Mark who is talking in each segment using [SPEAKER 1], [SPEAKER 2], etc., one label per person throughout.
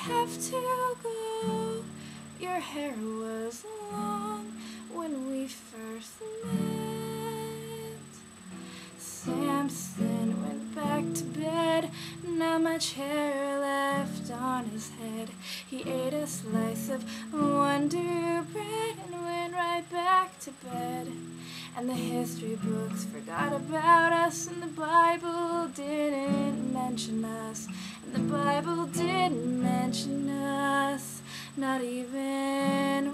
[SPEAKER 1] have to go. Your hair was long when we first met. Samson went back to bed, not much hair left on his head. He ate a slice of Wonder Bread and went right back to bed. And the history books forgot about us, and the Bible didn't mention us. And the Bible didn't mention us, not even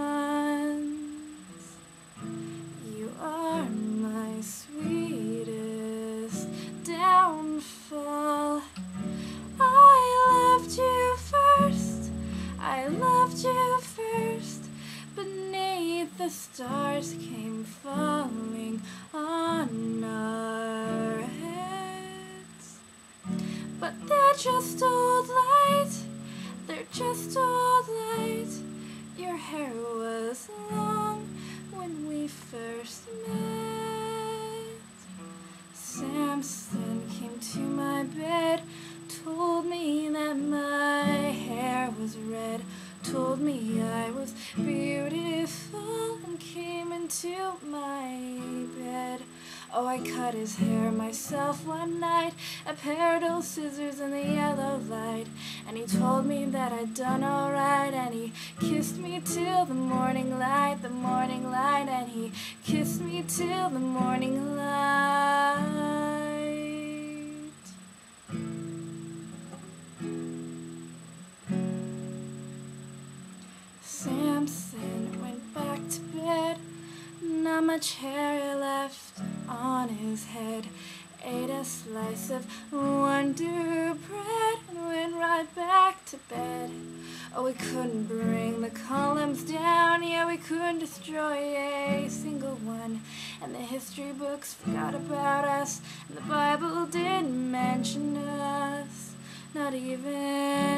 [SPEAKER 1] once. You are my sweetest downfall. I loved you first, I loved you first. Beneath the stars came falling on our heads. But they're just old light, they're just old light. Your hair was long when we first met. Samson came to my bed, told me that my hair was red, told me I was beautiful, and came into my bed. Oh, I cut his hair myself one night, a pair of scissors in the yellow light. And he told me that I'd done alright, and he kissed me till the morning light, the morning light. And he kissed me till the morning light. Samson went back to bed, not much hair left on his head. Ate a slice of Wonder Bread and went right back to bed. Oh, we couldn't bring the columns down, yeah, we couldn't destroy a single one. And the history books forgot about us, and the Bible didn't mention us, not even